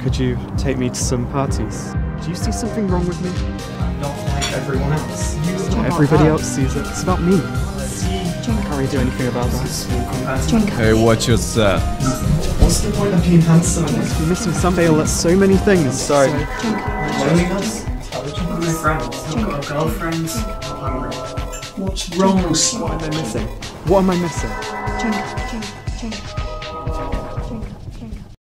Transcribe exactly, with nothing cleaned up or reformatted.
Could you take me to some parties? Do you see something wrong with me? I'm not like everyone else. It's not everybody else sees it. It's about me. I can't really do anything about that. Hey, watch your set. What's the point of being handsome? You're missing some fail at so many things. Sorry. Loneliness? Intelligence? My friends. I've got a girlfriend. I'm hungry. What's wrong? What am I missing? What am I missing? Cheung, Cheung, Cheung.